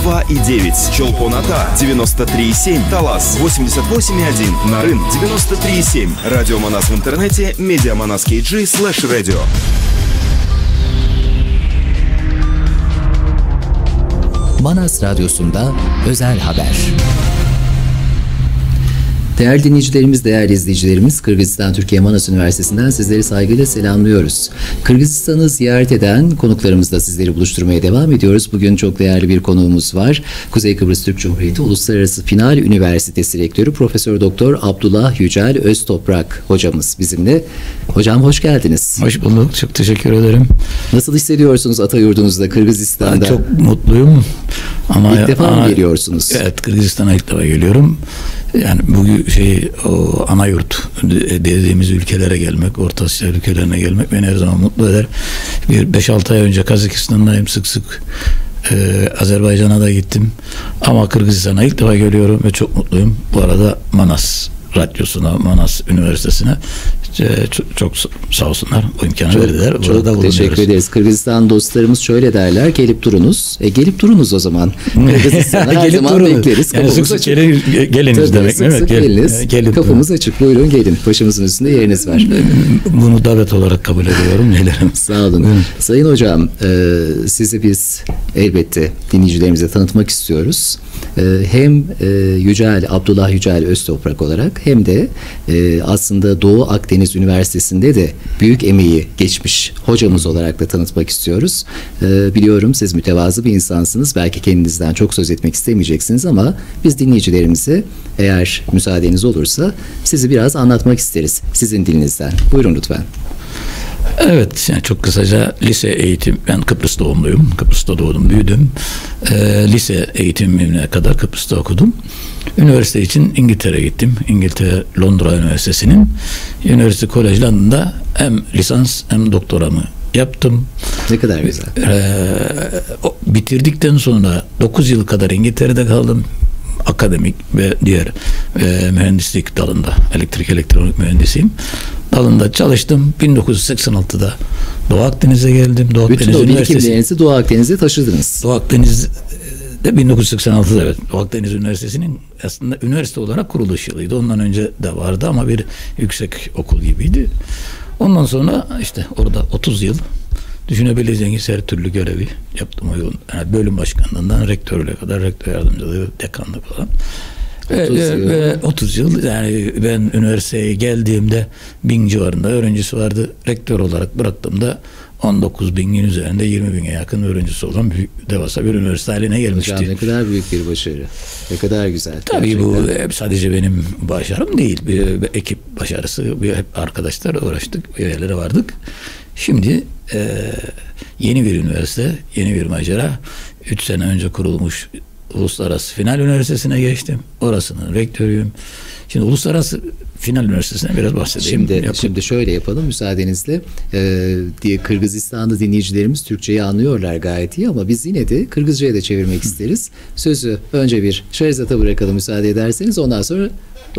102,9, Чолпон-Ата 93,7, Талас 88,1, Нарын 93,7, Радио Манас в интернете, Mediamanас.kg/radio. Manas Radyosu'nda özel haber. Değerli dinleyicilerimiz, değerli izleyicilerimiz, Kırgızistan Türkiye Manas Üniversitesi'nden sizleri saygıyla selamlıyoruz. Kırgızistan'ı ziyaret eden konuklarımızla sizleri buluşturmaya devam ediyoruz. Bugün çok değerli bir konuğumuz var. Kuzey Kıbrıs Türk Cumhuriyeti Uluslararası Final Üniversitesi Rektörü Profesör Doktor Abdullah Yücel Öztoprak hocamız bizimle. Hocam hoş geldiniz. Hoş bulduk. Çok teşekkür ederim. Nasıl hissediyorsunuz Atayurdunuzda, Kırgızistan'da? Ben çok mutluyum. Ama İlk defa mı geliyorsunuz? Evet, Kırgızistan'a ilk defa geliyorum. Yani bugün o ana yurt dediğimiz ülkelere gelmek, Orta Asya ülkelerine gelmek beni her zaman mutlu eder. Bir 5-6 ay önce Kazakistan'dayım, sık sık Azerbaycan'a da gittim. Ama Kırgızistan'a ilk defa geliyorum ve çok mutluyum. Bu arada Manas Radyosu'na, Manas Üniversitesi'ne çok sağ olsunlar. Bu imkanı verdiler. Çok teşekkür ederiz. Kırgızistan dostlarımız şöyle derler: gelip durunuz. Gelip durunuz o zaman. Kırgızistan'a her zaman bekleriz. Yani sık sık geliniz demek. Sık sık geliniz. Kapımız açık. Buyurun gelin. Başımızın üstünde yeriniz var. Bunu davet olarak kabul ediyorum. Nelerim. Sağ olun. Sayın hocam, sizi biz elbette dinleyicilerimize tanıtmak istiyoruz. Hem Abdullah Yücel Öztoprak olarak hem de aslında Doğu Akdeniz Üniversitesi'nde de büyük emeği geçmiş hocamız olarak da tanıtmak istiyoruz. Biliyorum siz mütevazı bir insansınız. Belki kendinizden çok söz etmek istemeyeceksiniz ama biz dinleyicilerimize, eğer müsaadeniz olursa, sizi biraz anlatmak isteriz sizin dilinizden. Buyurun lütfen. Evet, yani çok kısaca lise eğitim, ben Kıbrıs doğumluyum. Kıbrıs'ta doğdum, büyüdüm. Lise eğitimine kadar Kıbrıs'ta okudum. Üniversite için İngiltere'ye gittim. İngiltere Londra Üniversitesi'nin University College London'da hem lisans hem doktoramı yaptım. Ne kadar güzel. Bitirdikten sonra 9 yıl kadar İngiltere'de kaldım. Akademik ve diğer mühendislik dalında, elektrik elektronik mühendisiyim. Dalında çalıştım. 1986'da Doğu Akdeniz'e geldim. Bütün o birikimlerinizi Doğu Akdeniz'e taşıdınız. Doğu Akdeniz'de 1986'da, evet. Doğu Akdeniz Üniversitesi'nin aslında üniversite olarak kuruluş yılıydı. Ondan önce de vardı ama bir yüksek okul gibiydi. Ondan sonra işte orada 30 yıl düşünebileceğiniz her türlü görevi yaptım. Yani bölüm başkanlığından rektörlüğe kadar, rektör yardımcılığı, dekanlık falan. 30 yıl. Yani ben üniversiteye geldiğimde 1000 civarında öğrencisi vardı. Rektör olarak bıraktığımda 19.000'in üzerinde 20.000'e yakın öğrencisi olan devasa bir üniversite haline gelmişti. Hocam ne kadar büyük bir başarı. Ne kadar güzel. Tabii gerçekten. Bu sadece benim başarım değil. Bir ekip başarısı. Hep arkadaşlar uğraştık. Bir yerlere vardık. Şimdi yeni bir üniversite, yeni bir macera. 3 sene önce kurulmuş Uluslararası Final Üniversitesi'ne geçtim. Orasının rektörüyüm. Şimdi Uluslararası Final Üniversitesi'ne biraz bahsedeyim. Şimdi şöyle yapalım müsaadenizle. Kırgızistan'da dinleyicilerimiz Türkçeyi anlıyorlar gayet iyi ama biz yine de Kırgızca'ya da çevirmek isteriz. Sözü önce bir Şehrizat'a bırakalım müsaade ederseniz. Ondan sonra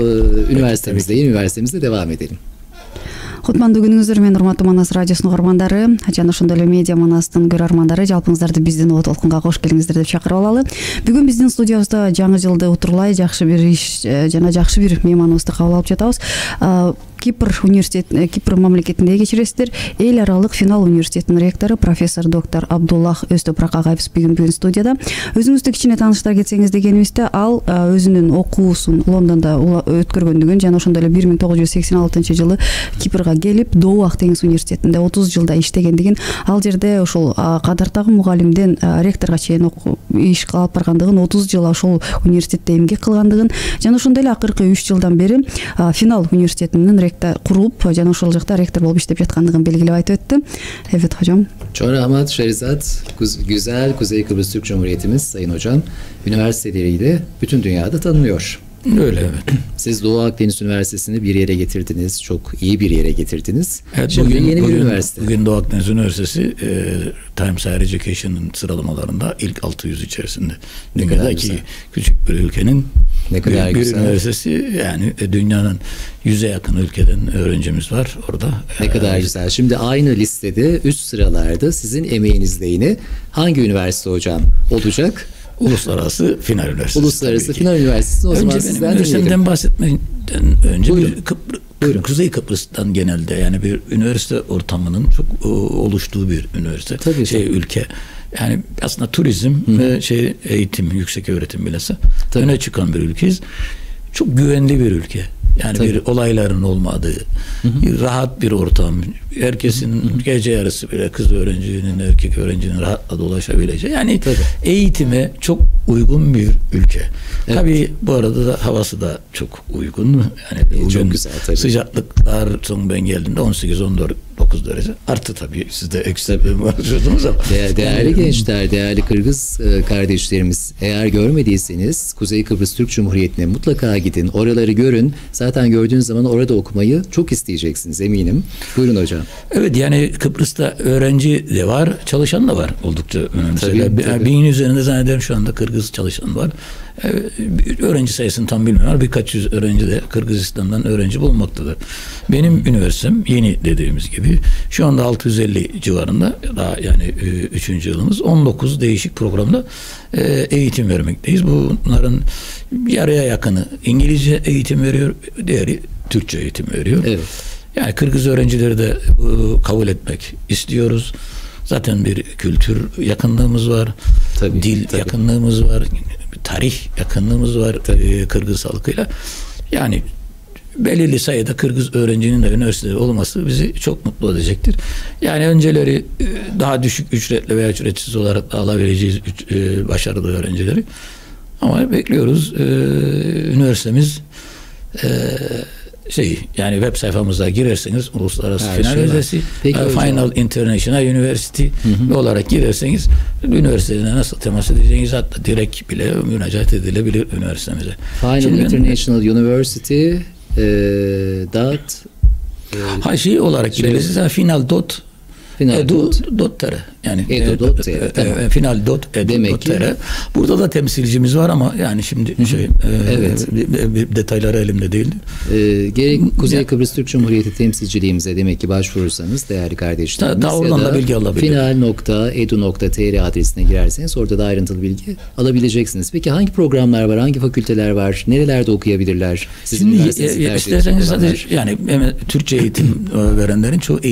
yeni üniversitemizde devam edelim. Кутмандуу күнүңүздөр менен урматтуу Манас радиосунун угармандары жана ошондой эле Медиа Манастын көрөрмандары, жалпыңыздарды биздин угу толкунга кош келиңиздер деп чакырып алалы. Бүгүн биздин студиябызда жаңы жылды утурлай жакшы бир иш жана жакшы бир мейманыбызды кабыл алып жатабыз. Кипр мамлекетинде кечиресиздер. Эл аралык финал университетинин ректору профессор доктор Абдуллах Öztoprak агайыбыз бүгүн студияда. Өзүңүздү кичине тааныштыра кетсеңиз дегенибизде, ал өзүнүн окуусун Лондондо өткөргөндүгүн жана ошондой эле 1986 жылы Кипрга келип Doğu Akdeniz университетинде 30 жылда иштегендигин, ал жерде ошол кадыртагы мугалимден ректорго чейин иш кылып баргандыгын, 30 жыл ошол университетте эмгек кылгандыгын жана ошондой эле акыркы 3 жылдан бери финал университетинин kurup jana ошол жакта ректор болуп иштеп жаткандыгын белгилеп айтып өттү. Evet hocam. Çok rahmet Şehrizat, güzel Kuzey Kıbrıs Türk Cumhuriyetimiz Sayın Hocam üniversiteleriyle bütün dünyada tanınıyor. Öyle, evet. Siz Doğu Akdeniz Üniversitesi'ni bir yere getirdiniz. Çok iyi bir yere getirdiniz. Evet, şimdi yeni bir üniversite. Bugün Doğu Akdeniz Üniversitesi Times Higher Education'ın sıralamalarında ilk 600 içerisinde. Dünyadaki küçük bir ülkenin bir üniversitesi, yani dünyanın 100'e yakın ülkeden öğrencimiz var orada. Ne kadar güzel. Şimdi aynı listede üst sıralarda sizin emeğinizle yine hangi üniversite hocam olacak? Uluslararası Final Üniversitesi. Uluslararası Final Üniversitesi. O zaman önce benim üniversitemden bahsetmeden önce Kuzey Kıbrıs'tan genelde yani bir üniversite ortamının çok oluştuğu bir üniversite. Tabii. Ülke. Yani aslında turizm ve eğitim, yüksek öğretim bilhassa öne çıkan bir ülkeyiz. Çok güvenli bir ülke. Yani bir olayların olmadığı, rahat bir ortam. Herkesin gece yarısı bile kız öğrencinin, erkek öğrencinin rahatla dolaşabileceği. Yani eğitime çok uygun bir ülke. Evet. Tabii bu arada da havası da çok uygun. Yani çok güzel tabii. Sıcaklıklar son ben geldiğimde 18-19 derece. Artı tabii siz de eksi başlıyordunuz ama. Değerli gençler, değerli Kırgız kardeşlerimiz, eğer görmediyseniz Kuzey Kıbrıs Türk Cumhuriyeti'ne mutlaka gidin. Oraları görün. Zaten gördüğünüz zaman orada okumayı çok isteyeceksiniz eminim. Buyurun hocam. Evet, yani Kıbrıs'ta öğrenci de var, çalışan da var oldukça önemli. Tabii. 1000 üzerinde zannederim şu anda Kırgız çalışan var. Öğrenci sayısını tam bilmiyorum. Birkaç yüz öğrenci de Kırgızistan'dan öğrenci bulunmaktadır. Benim üniversitem yeni dediğimiz gibi şu anda 650 civarında, daha yani 3. yılımız, 19 değişik programda eğitim vermekteyiz. Bunların yarıya yakını İngilizce eğitim veriyor, diğeri Türkçe eğitim veriyor. Evet. Yani Kırgız öğrencileri de kabul etmek istiyoruz. Zaten bir kültür yakınlığımız var. Dil yakınlığımız var. Tarih yakınlığımız var Kırgız halkıyla. Yani belirli sayıda Kırgız öğrencinin de üniversitede olması bizi çok mutlu edecektir. Yani önceleri daha düşük ücretli veya ücretsiz olarak da alabileceğiz başarılı öğrencileri. Ama bekliyoruz. Üniversitemiz yani web sayfamıza girerseniz Uluslararası Final Üniversitesi, Final International University olarak girerseniz üniversitede nasıl temas edeceğiniz, hatta direkt bile müracaat edilebilir üniversitemize. Final International University olarak girerseniz final.tr yani final.edu.tr. Burada da temsilcimiz var ama yani şimdi detayları elimde değil. Gerek Kuzey Kıbrıs Türk Cumhuriyeti temsilciliğimize demek ki başvurursanız değerli kardeşlerimiz, daha oradan da bilgi alabilir. final.edu.tr adresine girerseniz orada da ayrıntılı bilgi alabileceksiniz. Peki hangi programlar var, hangi fakülteler var, nerelerde okuyabilirler? Şimdi isterseniz yani Türkçe eğitim verenlerin çoğu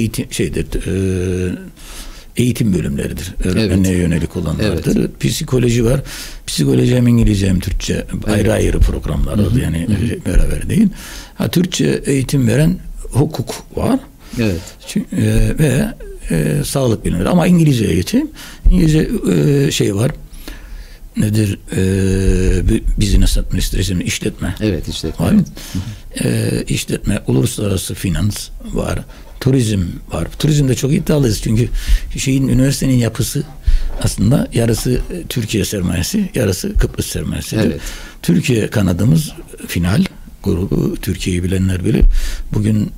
eğitim bölümleridir. Öğretmenliğe yönelik olanlardır. Evet. Psikoloji var. Psikoloji hem İngilizce hem Türkçe ayrı ayrı programlar var. Yani beraber değil. Türkçe eğitim veren hukuk var. Evet. Ve sağlık bilimleri. Ama İngilizceye geçeyim. İngilizce var. Nedir? Business Administration, işletme. Evet, işletme. Var. İşletme, uluslararası finans var. Turizm var. Turizmde çok iddialıyız çünkü üniversitenin yapısı aslında yarısı Türkiye sermayesi, yarısı Kıbrıs sermayesidir. Evet. Türkiye kanadımız Final grubu, Türkiye'yi bilenler bilir. Bugün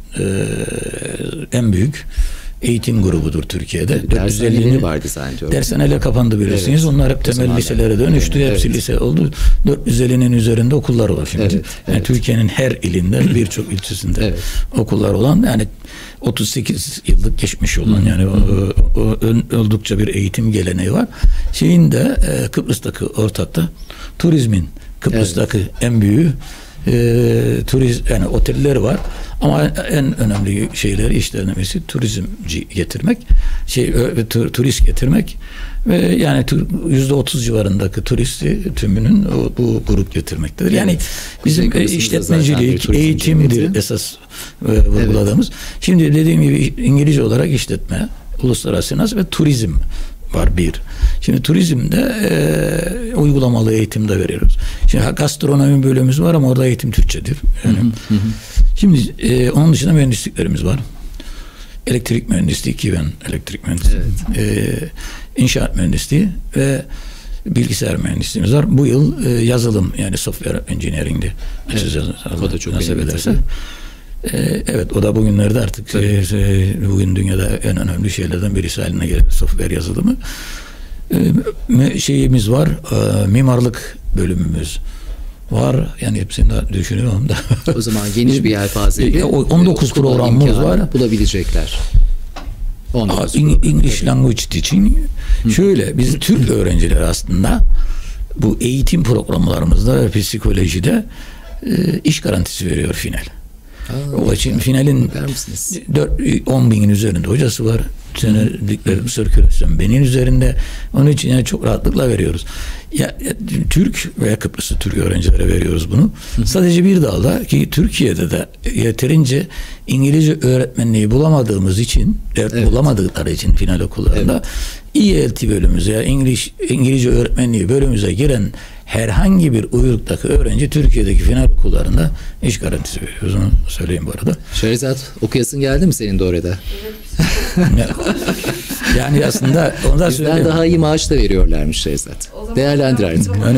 en büyük eğitim grubudur Türkiye'de. Dershaneleri vardı zannediyorum. Dershaneler kapandı bilirsiniz. Evet. Onlar hep temel liselere dönüştü. Evet. Hepsi lise oldu. 450'nin üzerinde okullar var şimdi. Evet. Yani Türkiye'nin her ilinde, birçok ilçesinde okullar olan, yani 38 yıllık geçmiş olan yani oldukça bir eğitim geleneği var. Kıbrıs'taki ortakta turizmin Kıbrıs'taki en büyüğü yani oteller var ama en önemli şeyleri, işlerinin turizmci getirmek, turist getirmek ve yani %30 civarındaki turisti tümünün bu grup getirmektedir. Yani bizim işletmecilik, eğitimdir esas vurguladığımız. Evet. Şimdi dediğim gibi İngilizce olarak işletme, uluslararası finans ve turizm var bir. Şimdi turizmde uygulamalı eğitim de veriyoruz. Şimdi gastronomi bölümümüz var ama orada eğitim Türkçedir. Yani. Şimdi onun dışında mühendisliklerimiz var. Elektrik mühendisliği ki ben elektrik mühendisiyim. Evet. İnşaat mühendisliği ve bilgisayar mühendisliğimiz var. Bu yıl yazılım, yani software engineering'de. O da çok önemli. Evet, o da bugünlerde artık bugün dünyada en önemli şeylerden birisi haline gelir, software yazılımı. Şeyimiz var, mimarlık bölümümüz var. Yani hepsini de düşünüyorum da. O zaman geniş bir yelpazede 19 programımız var. Bulabilecekler. English Language Teaching. Şöyle, biz Türk öğrenciler aslında bu eğitim programlarımızda ve psikolojide iş garantisi veriyor final. O için finalin 10 binin üzerinde hocası var. Senelikler sirkülasyon benim üzerinde. Onun için yani çok rahatlıkla veriyoruz. Türk veya Kıbrıslı Türk öğrencilere veriyoruz bunu. Sadece bir dalda ki Türkiye'de de yeterince İngilizce öğretmenliği bulamadığımız için, bulamadıkları için final okullarında ELT bölümümüze ya İngilizce öğretmenliği bölümümüze giren herhangi bir uyruktaki öğrenci Türkiye'deki final okullarında iş garantisi veriyoruz. Onu söyleyeyim bu arada. Şehrazat, okuyasın geldi mi senin de orada? Yani aslında ondan bizden daha iyi maaş da veriyorlarmış Şehrazat. Değerlendir artık. Yani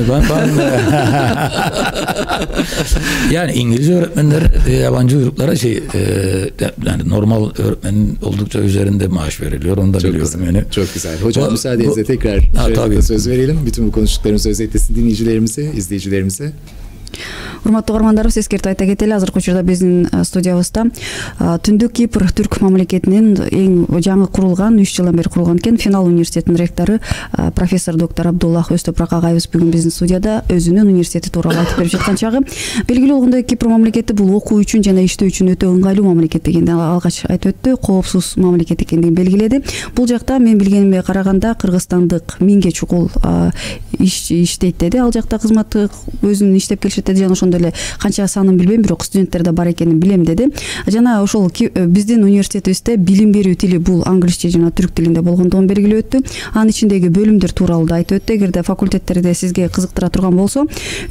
yani İngilizce öğretmenler yabancı uyruklara yani normal öğretmenin oldukça üzerinde maaş veriliyor. Onu da çok biliyorum. Güzel, yani. Çok güzel. Hocam müsaadenizle tekrar söz verelim. Bütün bu konuştuklarımızı özetlesin dinleyicilerimize, izleyicilerimize. Урматтуу угармандарыбыз, эскертип айта кетели, азыркы учурда биздин студиябызда Түндүк Кипр түрк мамлекетинин эң жаңы курулган 3 жылдан бери курулган экен Финал университетинин ректору профессор доктор Абдуллах Өзтопурак агайыбыз бүгүн биздин студияда өзүнүн университети тууралуу айтып берип жаткан чагы. Белгилүү болгондой, Кипр мамлекети бул окуу үчүн жана иштөө үчүн өтө ыңгайлуу мамлекет дегенди алгач айтып өттү, коопсуз мамлекет экендигин белгиледи. Бул жакта мен билгениме караганда кыргызстандык 1000ге чукул иштейт деди. Ал жакта кызмат өзүнүн иштеп келишет деди, жана ошондой эле канча санын билбейм, бирок студенттер да бар экенин билем деди. Жана ошол биздин университетибизде билим берүү тили бул англисче жана түрк тилинде болгондугун белгилеп өттү. Анын ичиндеги бөлүмдөр тууралуу да айтып өттү. Эгерде факультеттерде сизге кызыктыра турган болсо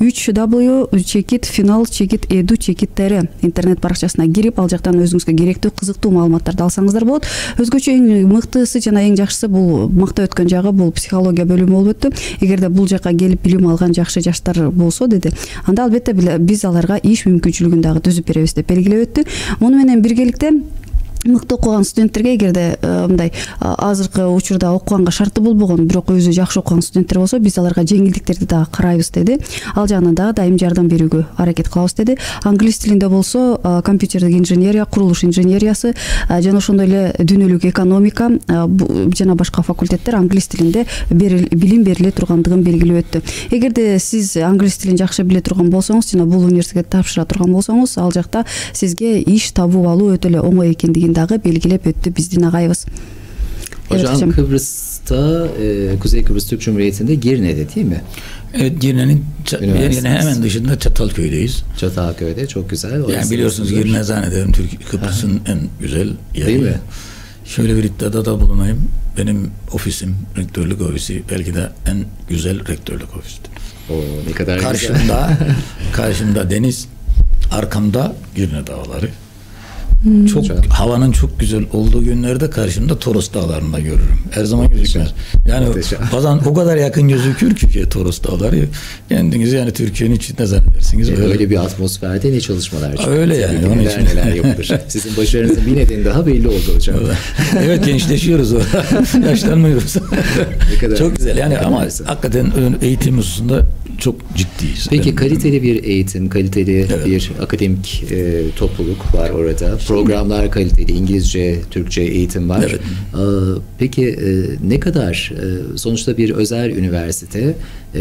3w.final-edu.tr интернет баракчасына кирип, ал жактан өзүңүзгө керектүү кызыктуу маалыматтарды алсаңыздар болот. Өзгөчө эң мыктысы жана эң жакшысы бул мактап өткөн жагы бул психология бөлүмү болуп өттү. Эгерде бул жакка келип билим алган жакшы жаштар болсо деди, анда албетте биз аларга иш мүмкүнчүлүгүн дагы түзүп беребиз деп белгилеп өттү. Муну менен биргеликте мыкты окуган студенттерге, эгерде мындай азыркы учурда окуганга шарты болбогон, бирок өзү жакшы окуган студенттер болсо, биз аларга жеңилдиктерди дагы карайбыз деди. Ал жагынан дагы дайым жардам берүүгө аракет кылабыз деди. Англис тилинде болсо компьютердик инженерия, курулуш инженериясы жана ошондой эле дүйнөлүк экономика жана башка факультеттер англис тилинде билим бериле тургандыгын белгилеп өттү. Эгерде сиз англис тилин жакшы биле турган болсоңуз жана бул университетке тапшыра турган болсоңуз, ал жакта сизге иш табып алуу өтө эле оңой экендигин дагы белгилеп өттү биздин агайыбыз. Hocam Kıbrıs'ta, Kuzey Kıbrıs Türk Cumhuriyeti'nde Girne'de değil mi? Evet, Girne'nin hemen dışında Çatalköy'deyiz. Çatalköy'de, çok güzel. Yani biliyorsunuz Girne zannederim Kıbrıs'ın en güzel yeri. Değil mi? Şöyle bir iddiada da bulunayım. Benim ofisim, rektörlük ofisi belki de en güzel rektörlük ofisidir. Ne kadar karşımda deniz, arkamda Girne dağları. Çok havanın çok güzel olduğu günlerde karşımda Toros Dağları'nda görürüm. Her zaman gözükmez. Yani bazen o kadar yakın gözükür ki Toros Dağları, kendinizi yani Türkiye'nin içinde zannedersiniz. Öyle bir atmosferde ne çalışmalar çıkıyor. Öyle yani. Onun için neler yapılır. Sizin başarınızın bir nedeni daha belli oldu hocam. Evet, gençleşiyoruz. Yaşlanmıyoruz. Çok güzel yani, ama hakikaten eğitim hususunda çok ciddiyiz. Peki kaliteli bir eğitim, kaliteli bir akademik topluluk var orada. Programlar kaliteli, İngilizce, Türkçe eğitim var. Evet. Peki ne kadar, sonuçta bir özel üniversite,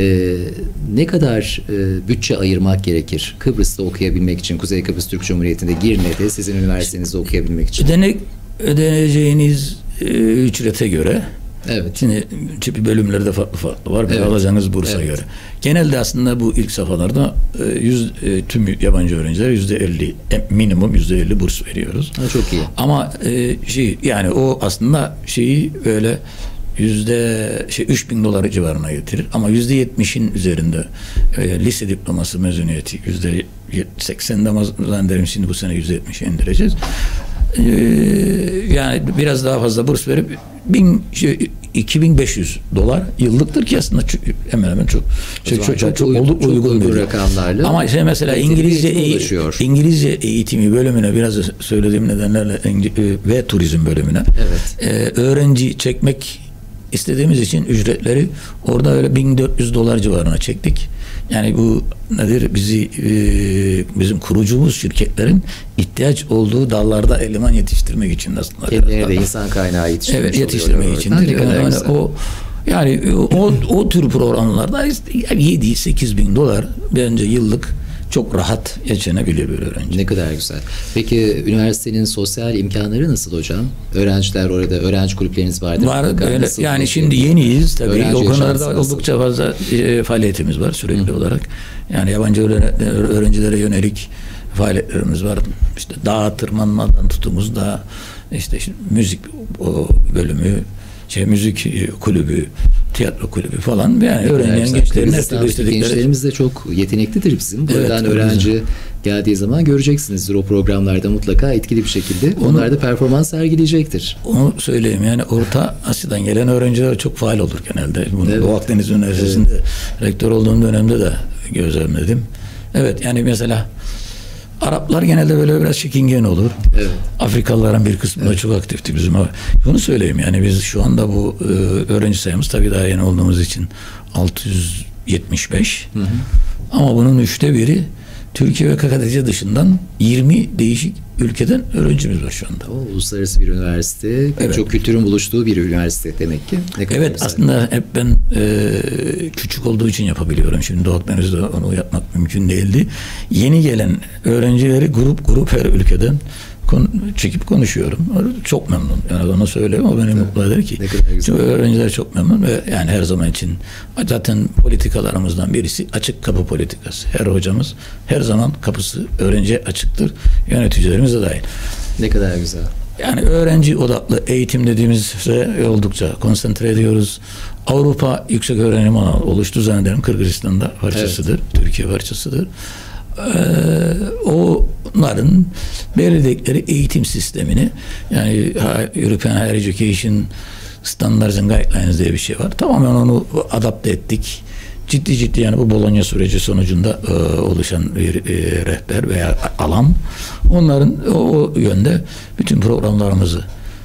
ne kadar bütçe ayırmak gerekir Kıbrıs'ta okuyabilmek için, Kuzey Kıbrıs Türk Cumhuriyeti'nde, Girne'de sizin üniversitenizde okuyabilmek için? Ödeneceğiniz ücrete göre. Evet. Şimdi bölümlerde farklı var. Evet. Alacağınız bursa göre. Genelde aslında bu ilk safhalarda tüm yabancı öğrencilere %50, minimum %50 burs veriyoruz. Çok iyi. Ama yani o aslında öyle $3.000 civarına getirir. Ama %70'in üzerinde lise diploması mezuniyeti %80'de zannederim, şimdi bu sene %70'e indireceğiz. Yani biraz daha fazla burs verip $2.500 yıllıktır ki aslında hemen hemen çok uygun bir rakamlarla. Ama mesela İngilizce eğitimi bölümüne, biraz söylediğim nedenlerle ve turizm bölümüne öğrenci çekmek istediğimiz için ücretleri orada öyle $1.400 civarına çektik. Yani bu nedir? Bizim kurucumuz şirketlerin ihtiyaç olduğu dallarda eleman yetiştirmek için aslında. Kendilerine de insan kaynağı yetiştirmek için. Yani o Yani o tür programlarda 7-8 bin dolar bence yıllık çok rahat geçinebilir bir öğrenci. Ne kadar güzel. Peki üniversitenin sosyal imkanları nasıl hocam? Öğrenciler orada, öğrenci kulüpleriniz vardır. Var öyle. Yani şimdi yeniyiz tabii. Öğrenci o konularda yaşantısı oldukça fazla faaliyetimiz var sürekli olarak. Yani yabancı öğrencilere yönelik faaliyetlerimiz var. İşte dağa tırmanmadan tutumuz da işte müzik bölümü, müzik kulübü, tiyatro kulübü falan. Yani öğrenci gençlerin her türlü istedikleri. Gençlerimiz de çok yeteneklidir bizim. Evet, Buradan öğrenci geldiği zaman göreceksinizdir o programlarda mutlaka etkili bir şekilde. Onlar da performans sergileyecektir. Onu söyleyeyim, yani Orta Asya'dan gelen öğrenciler çok faal olur genelde. Bunu Evet. Doğu Akdeniz Üniversitesi'nde rektör olduğum dönemde de gözlemledim. Evet, yani mesela Araplar genelde böyle biraz çekingen olur. Evet. Afrikalıların bir kısmı da çok aktifti bizim. Bunu söyleyeyim, yani biz şu anda bu öğrenci sayımız tabii daha yeni olduğumuz için 675. Ama bunun 1/3 Türkiye ve KKTC dışından 20 değişik ülkeden öğrencimiz var şu anda. O uluslararası bir üniversite. Evet. Çok kültürün buluştuğu bir üniversite demek ki. Ne kadar Evet, güzel. aslında hep ben küçük olduğu için yapabiliyorum. Şimdi Doğu Akdeniz'de onu yapmak mümkün değildi. Yeni gelen öğrencileri grup her ülkeden çekip konuşuyorum. Çok memnun. Yani ona söyleyeyim, o beni mutlu eder ki. Çünkü öğrenciler çok memnun ve yani her zaman için zaten politikalarımızdan birisi açık kapı politikası. Her hocamız her zaman kapısı öğrenciye açıktır. Yöneticilerimiz de dahil. Ne kadar güzel. Yani öğrenci odaklı eğitim dediğimizde oldukça konsantre ediyoruz. Avrupa Yüksek Öğrenim Ağı oluştu zannederim. Kırgızistan'da parçasıdır. Evet. Türkiye parçasıdır. Onların belirledikleri eğitim sistemini, yani European Higher Education Standards and Guidelines diye bir şey var. Tamamen onu adapte ettik. Ciddi yani bu Bologna süreci sonucunda oluşan bir rehber veya alan. Onların o yönde bütün programlarımızı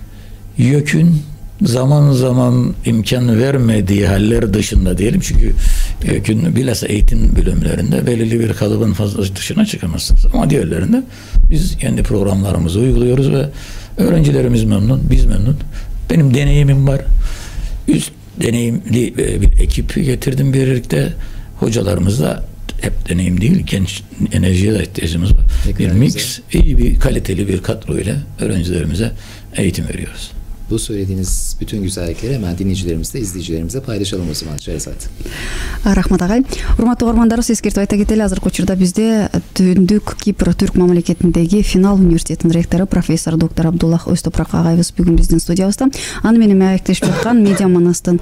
YÖK'ün zaman zaman imkan vermediği haller dışında diyelim, çünkü YÖK'ün bilhassa eğitim bölümlerinde belirli bir kalıbın fazla dışına çıkamazsınız. Ama diğerlerinde biz kendi programlarımızı uyguluyoruz ve öğrencilerimiz memnun, biz memnun. Benim deneyimim var. Üst deneyimli bir ekip getirdim birlikte. Hocalarımız da hep deneyim değil, genç enerjiye de ihtiyacımız var. Bir mix, iyi bir kaliteli bir kadro ile öğrencilerimize eğitim veriyoruz. Bu söylediğiniz bütün güzellikleri hemen dinleyicilerimizle, izleyicilerimize paylaşalım o zaman Şehrazat. Рахмат агай. Урматтуу угармандарыбыз, эскертип айта кетели, азыркы учурда бизде Түндүк Кипр Түрк мамлекетиндеги Финал университетинин ректору профессор доктор Абдуллах Өзтопурак агайыбыз бүгүн биздин студиябызда. Аны менен мектештип жаткан Медиа Манастын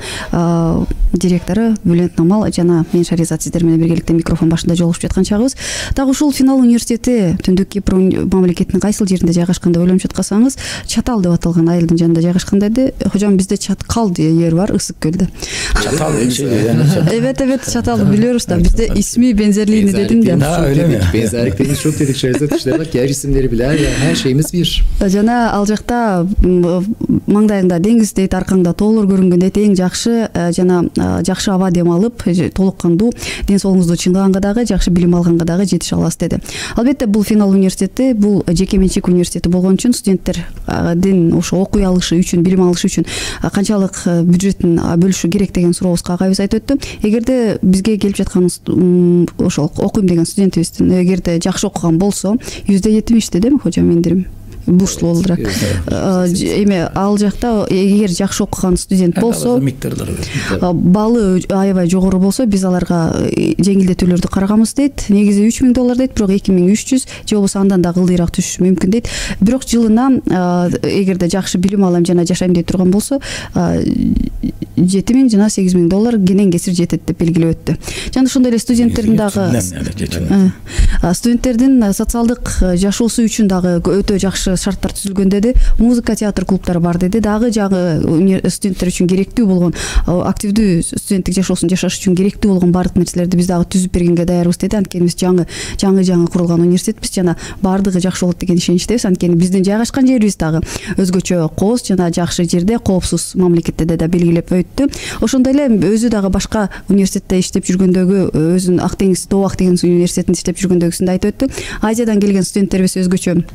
директору Бүлент Намал жана мен Шаризат сиздер менен биргеликте микрофон башында жолугушуп жаткан чагыбыз. Дагы ушул Финал университети Түндүк Кипр мамлекетинин кайсыл жеринде жайгашкан деп ойлонуп жаткансаңыз, Чатал деп аталган айылдын жанында жайгашкандай. Hocam bizde Çatkal diye yer var Isıkköl'de. Çatal Evet Çatal'ı biliyoruz da bizde ismi benzerliğini dedim de. Öyle mi? Benzerliklerimiz çok dedik Şehrazat, işte bak yer isimleri biler ya, her şeyimiz bir. Жана ал жакта маңдайыңда деңиз дейт, аркаңда тоолор көрүнгөн дейт, эң жакшы жана жакшы аба дем алып толук кандуу ден соолугуңузду чыңдаганга дагы жакшы билим алганга дагы жетише аласыз деди. Албетте бул Финал университети бул жеке менчик университети болгон үчүн студенттердин ошо окуй алышы үчүн, билим алышы үчүн канчалык бюджетин бөлүшү керек деген сурообузга агайыбыз айтып өттү. Эгерде бизге келип жаткан ошол окуйм деген студентибиздин эгерде жакшы окуган болсо %70 дедим хожам индирим бурслуу болураак. Эми ал жакта эгер жакшы окуган студент болсо, баалы аябай жогору болсо, биз аларга жеңилдетүүлөрдү караганбыз дейт. Негизи $3000 дейт, бирок 2300 же болбосо андан да ылдыйраак түшүшү мүмкүн дейт. Бирок жылына эгерде жакшы билим алам жана жашайм дей турган болсо, $7000 жана $8000 кенен кесир жетет деп белгилеп өттү. Жана ошондой эле студенттердин социалдык жашоосу үчүн дагы өтө жакшы шарттар түзүлгөн деди. Музыка, театр клубтары бар деди. Дагы жагы студенттер үчүн керектүү болгон, активдүү студенттик жашоосун жашаш үчүн керектүү болгон баардык нерселерди биз дагы түзүп бергенге даярбыз деди. Анткени биз жаңы курулган университетпиз жана баардыгы жакшы болот деген ишеничтебиз. Анткени биздин жайгашкан жерибиз дагы өзгөчө кооз жана жакшы жерде, коопсуз мамлекетте да белгилеп өттү. Ошондой эле өзү дагы башка университетте иштеп жүргөндөгү, өзүнүн Ак деңиз, Doğu Akdeniz университетинде иштеп жүргөндөгүсүн да айтып өттү. Азиядан келген студенттерибиз өзгөчө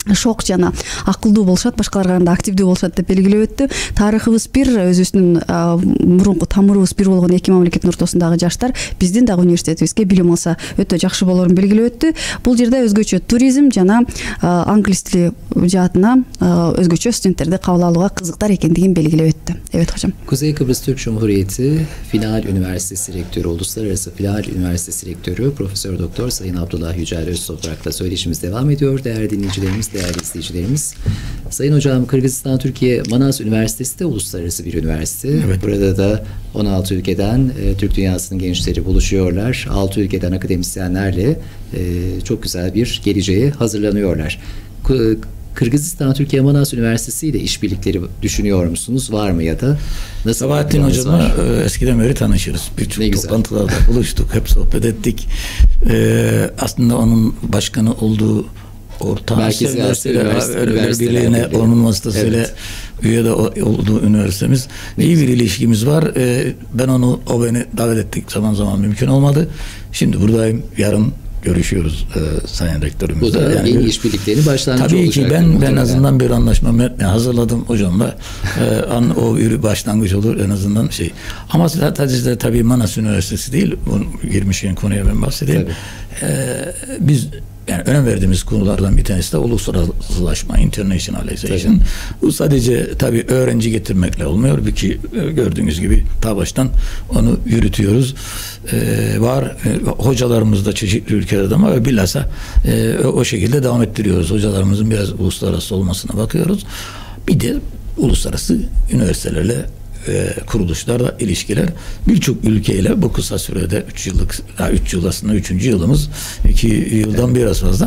шок жана акылдуу болушат, башкаларга караганда активдүү болушат деп белгилеп өттү. Тарыхыбыз бир, өзүбүздүн мурунку тамырыбыз бир болгон эки мамлекеттин ортосундагы жаштар биздин дагы университетибизге билим алса өтө жакшы болорун белгилеп өттү. Бул жерде өзгөчө туризм жана англис тили жаатына өзгөчө студенттерди кабыл алууга кызыктар экендигин белгилеп өттü. Evet hocam. Kuzey Kıbrıs Türk Cumhuriyeti Final Üniversitesi Rektörü, Uluslararası Final Üniversitesi Rektörü Profesör Doktor Sayın Abdullah Yücel Öztoprak'la söyleşimiz devam ediyor. Değerli dinleyicilerimiz, değerli izleyicilerimiz. Sayın Hocam, Kırgızistan Türkiye Manas Üniversitesi de uluslararası bir üniversite. Evet. Burada da 16 ülkeden Türk dünyasının gençleri buluşuyorlar. 6 ülkeden akademisyenlerle çok güzel bir geleceğe hazırlanıyorlar. Kırgızistan Türkiye Manas Üniversitesi ile işbirlikleri düşünüyor musunuz? Var mı ya da nasıl? Sabahattin Hocam'la eskiden beri tanışırız. Birçok toplantılarda buluştuk, hep sohbet ettik. Aslında onun başkanı olduğu Orta Merkezi Asya Birliği'ne onun vasıtasıyla üye de olduğu üniversitemiz. İyi bir ilişkimiz var. Ben o beni davet ettik. Zaman zaman mümkün olmadı. Şimdi buradayım. Yarın görüşüyoruz Sayın Rektörümüzle. Bu da yani yeni işbirliklerinin başlangıcı tabii olacak. Tabii ki ben en azından bir anlaşma metni hazırladım hocamla. O bir başlangıç olur en azından şey. Ama sadece tabii Manas Üniversitesi değil. Girmişken konuya ben bahsedeyim. Biz yani önem verdiğimiz konulardan bir tanesi de uluslararasılaşma, internationalization. Bu sadece tabii öğrenci getirmekle olmuyor. Bir ki gördüğünüz gibi ta baştan onu yürütüyoruz. Var hocalarımız da çeşitli ülkelerde ama ve bilhassa o şekilde devam ettiriyoruz. Hocalarımızın biraz uluslararası olmasına bakıyoruz. Bir de uluslararası üniversitelerle kuruluşlarla ilişkiler birçok ülkeyle bu kısa sürede 3 yıl aslında 3. yılımız 2 yıldan biraz fazla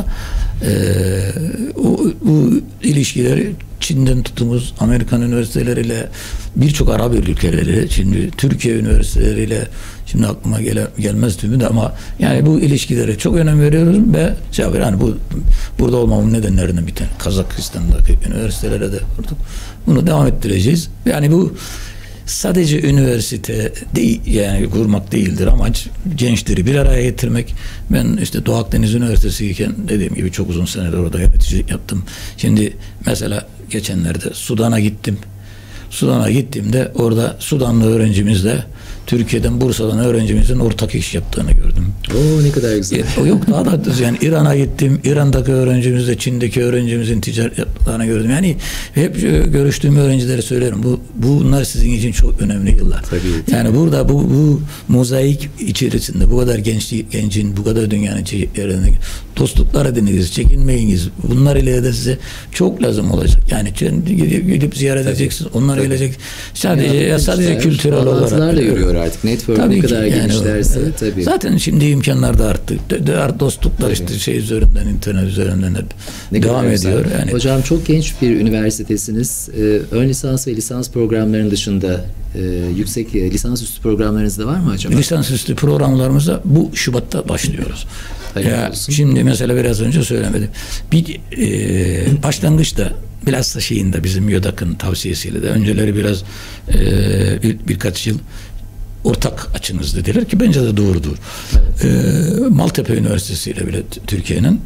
bu ilişkileri Çin'den tutumuz Amerikan üniversiteleriyle birçok Arap ülkeleriyle şimdi Türkiye üniversiteleriyle şimdi aklıma gelmez tümü de ama yani bu ilişkilere çok önem veriyoruz ve yani burada olmamın nedenlerinden bir tane Kazakistan'daki üniversitelere de vurduk. Bunu devam ettireceğiz. Yani bu sadece üniversite değil yani kurmak değildir amaç gençleri bir araya getirmek. Ben işte Doğu Akdeniz Üniversitesi iken dediğim gibi çok uzun seneler orada yöneticilik yaptım. Şimdi mesela geçenlerde Sudan'a gittim. Sudan'a gittiğimde orada Sudanlı öğrencimizle Türkiye'den Bursa'dan öğrencimizin ortak iş yaptığını gördüm. Oo ne kadar güzel. Yok daha da yani İran'a gittim. İran'daki öğrencimizle Çin'deki öğrencimizin ticaret yaptığını gördüm. Yani hep görüştüğüm öğrencilere söylerim. Bunlar sizin için çok önemli yıllar. Tabii. Yani burada bu mozaik içerisinde bu kadar gencin bu kadar dünyanın çeşitlerinde dostluklar ediniz, çekinmeyiniz. Bunlar ile de size çok lazım olacak. Yani gidip ziyaret edeceksiniz. Onlar gelecek. Sadece kültürel olarak. Yürüyor artık. Network tabii ne kadar yani genişlerse tabii. Zaten şimdi imkanlar da arttı. Dostluklar tabii. İşte üzerinden, internet üzerinden hep devam ediyor. Yani. Hocam çok genç bir üniversitedesiniz. Ön lisans ve lisans programlarının dışında yüksek lisansüstü programlarınız da var mı acaba? Lisansüstü programlarımıza bu Şubat'ta başlıyoruz. Şimdi mesela biraz önce söylemedim. Bir başlangıçta biraz da şeyinde bizim YÖDAK'ın tavsiyesiyle de önceleri biraz birkaç yıl ortak açınız dediler ki bence de doğrudur. Evet. Maltepe Üniversitesi ile bile Türkiye'nin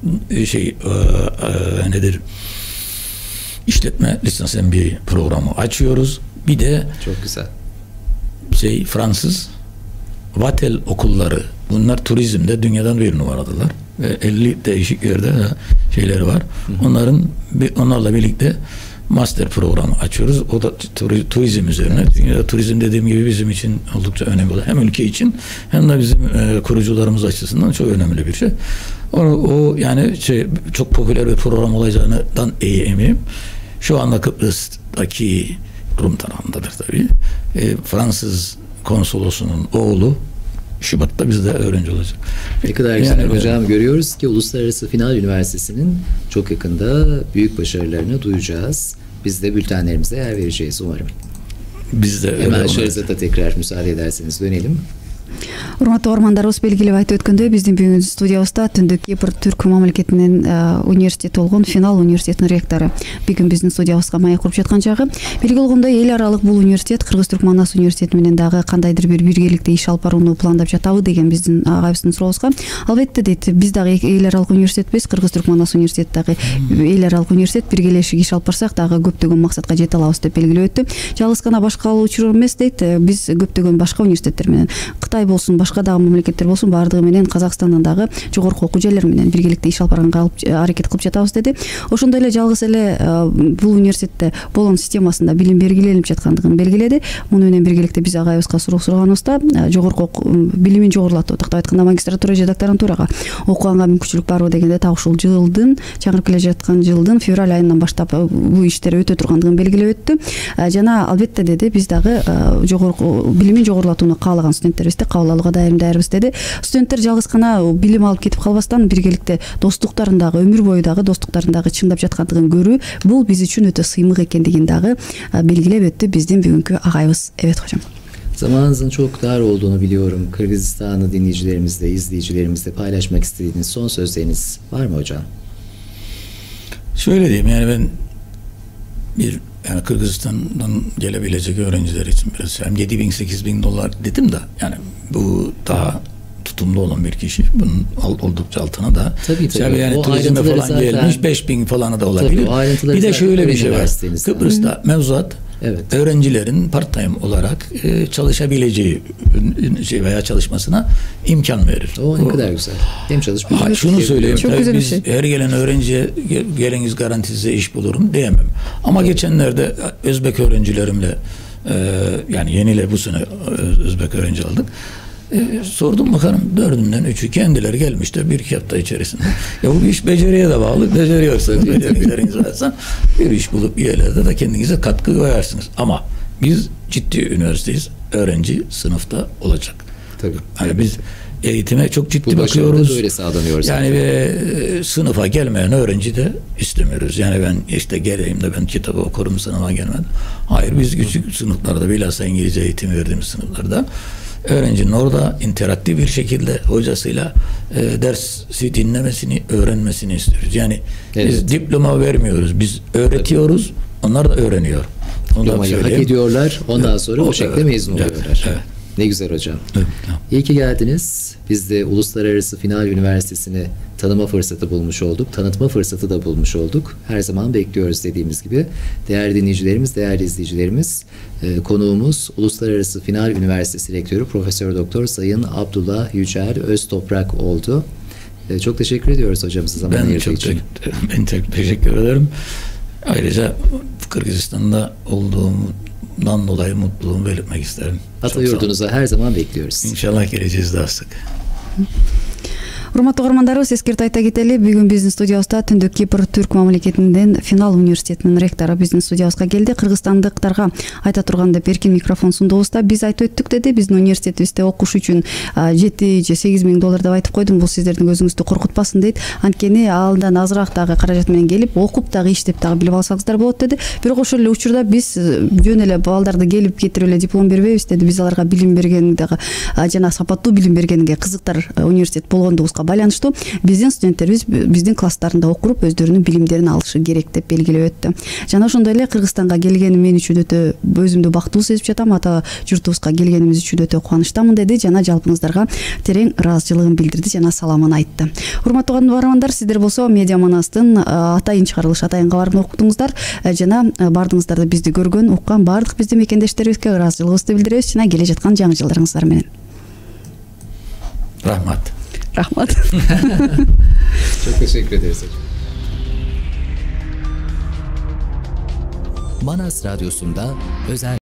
nedir? İşletme lisans MBA programı açıyoruz. Bir de çok güzel. Fransız Vatel okulları. Bunlar turizmde dünyadan bir numaradılar. Ve 50 değişik yerde şeyleri var. Onlarla birlikte master programı açıyoruz. O da turizm üzerine. Evet. Dünyada turizm dediğim gibi bizim için oldukça önemli. Hem ülke için hem de bizim kurucularımız açısından çok önemli bir şey. O yani çok popüler bir program olacağından iyi eminim. Şu anda Kıbrıs'taki Rum tarafındadır tabii. Fransız konsolosunun oğlu Şubat'ta bizde öğrenci olacak. Ne kadar güzel yani, hocam. Görüyoruz ki Uluslararası Final Üniversitesi'nin çok yakında büyük başarılarını duyacağız. Biz de bültenlerimize yer vereceğiz umarım. Biz de hemen Şehrazat'a tekrar müsaade ederseniz dönelim. Урматтуу угармандарыбыз, белгилеп айтып өткөндөй, биздин бүгүнкү студиябызда Түндүк Кипр Түрк мамлекетинин университети болгон Финал университетинин ректору бүгүн биздин студиябызга маек куруп жаткан чагы. Белгилүү болгондой, эл аралык бул университет Кыргыз-Түрк Манас университети менен дагы кандайдыр бир биргеликте иш алып барууну пландап жатабы деген биздин агайыбыздын сурообузга. Албетте дейт, биз дагы эл аралык университетпиз, Кыргыз-Түрк Манас университети дагы эл аралык университет, биргелешип иш алып барсак дагы көптөгөн максатка жете алабыз деп белгилеп өттү. Жалгыз гана башка учур эмес дейт, биз көптөгөн башка университеттер менен, Кытай болсун, башка дагы мамлекеттер болсун, баардыгы менен Казакстандын дагы жогорку окуу жайлары менен биргеликте иш алып барганга аракет кылып жатабыз деди. Ошондой эле жалгыз эле бул университетте болон системасында билим белгиленип жаткандыгын белгиледи. Муну менен биргеликте биз агайыбызга суроо сураганыбызда жогорку билимин жогорулатуу, тактап айтканда магистратура же докторантурага окуганга мүмкүнчүлүк барбы дегенде так ушул жылдын, чаңырып келе жаткан жылдын февраль айынан баштап бул иштер өтө тургандыгын белгилеп өттү. Жана албетте деди, биз дагы жогорку билимин жогорулатууну каалаган студенттерибизди кабыл алууга даярбыз деди. Студенттер жалгыз гана билим алып кетип калбастан биргеликте достуктарын дагы, өмүр бою дагы достуктарын дагы чыңдап жаткандыгын көрүү, бул биз үчүн өтө сыймык экендигин дагы белгилеп өттү биздин бүгүнкү агайыбыз. Evet hocam. Zamanınızın çok dar olduğunu biliyorum. Kırgızistan'ı dinleyicilerimizle, izleyicilerimizle paylaşmak istediğiniz son sözleriniz var mı hocam? Şöyle diyeyim, yani ben yani Kırgızistan'dan gelebilecek öğrenciler için biraz 7.000-8.000 dolar dedim de, yani bu daha tutumlu olan bir kişi, bunun oldukça altına da tabii. Yani turizme falan zaten gelmiş 5.000 falanı da olabilir. Bir de şöyle bir şey var. Kıbrıs'ta mevzuat, evet, öğrencilerin part-time olarak çalışabileceği veya çalışmasına imkan verir. O ne kadar güzel. Hem çalışmak. Şunu söyleyeyim. Çok güzel bir şey. Her gelen öğrenciye geliniz garantisize iş bulurum diyemem. Ama geçenlerde Özbek öğrencilerimle yani yeniyle bu sene Özbek öğrenci aldık. Sordum bakalım, 4'ünden 3'ü kendileri gelmişler 1-2 hafta içerisinde. Ya bu iş beceriye de bağlı. Beceriyorsanız, becerileriniz varsa bir iş bulup bir yerlerde de kendinize katkı koyarsınız. Ama biz ciddi üniversiteyiz. Öğrenci sınıfta olacak. Tabii. Yani biz eğitime çok ciddi bakıyoruz. Böyle sağlanıyor. Yani sınıfa gelmeyen öğrenci de istemiyoruz. Yani ben işte geleyim de ben kitabı okurum, sınıfa gelmedim. Hayır, biz küçük sınıflarda, bilhassa İngilizce eğitim verdiğimiz sınıflarda öğrencinin orada interaktif bir şekilde hocasıyla dersi dinlemesini, öğrenmesini istiyoruz. Yani biz diploma vermiyoruz. Biz öğretiyoruz. Onlar da öğreniyor. Diplomayı hak ediyorlar. Ondan sonra o şekilde mezun oluyorlar. Evet. Ne güzel hocam. Evet. İyi ki geldiniz. Biz de Uluslararası Final Üniversitesi'ni tanıma fırsatı bulmuş olduk. Tanıtma fırsatı da bulmuş olduk. Her zaman bekliyoruz dediğimiz gibi. Değerli dinleyicilerimiz, değerli izleyicilerimiz, konuğumuz Uluslararası Final Üniversitesi Rektörü Profesör Doktor Sayın Abdullah Yücel Öztoprak oldu. Çok teşekkür ediyoruz hocamıza zaman ayırdığı için. Ben çok teşekkür ederim. Ayrıca Kırgızistan'da olduğumdan dolayı mutluluğumu belirtmek isterim. Atayurdunuza her zaman bekliyoruz. İnşallah geleceğiz daha sık. Урматтуу угармандарыбыз, эскертип айта кетели, бүгүн биздин студиябызда Түндүк Кипр Түрк мамлекетинин Финал университетинин ректору биздин студиябызга келди. Кыргызстандыктарга айта турган деп эркин микрофон сундубузда биз айтып өттүк деди. Биздин университетибизде окуш үчүн 7 же 8.000 доллар деп айтып койдум. Бул сиздердин өзүңүздү коркутпасын дейт. Анткени алдан азыраак дагы каражат менен келип, окуп дагы иштеп дагы билип алсаңыздар болот деди. Бирок ошол эле учурда биз жөн эле балдарды келип кетирип эле диплом бербейбиз деди. Биз аларга билим берген дагы жана сапаттуу билим бергенге кызыктар университет болгондугубузга байланыштуу биздин студенттерибиз биздин класстарында окуп өздөрүнүн билимдерин алышы керек деп белгилеп өттү. Жана ошондой эле Кыргызстанга келгеним мен үчүн өтө өзүмдү бактылуу сезип жатам. Ата журтубузга келгенимиз үчүн өтө кубанычтамын деди жана жалпыңыздарга терең ыраазычылыгын билдирди жана саламын айтты. Урматтуу угармандар, сиздер болсо Медиа Манастын атайын чыгарылышы, атайын кабарын уктуңуздар жана бардыңыздар бизди көргөн, уккан баардык биздин мекендештерибизге ыраазычылыгыбызды билдиребиз жана келе жаткан жаңы жылдарыңыздар менен. Rahmat. Rahmat. Çok teşekkür ederiz hocam. Manas Radyosu'nda özel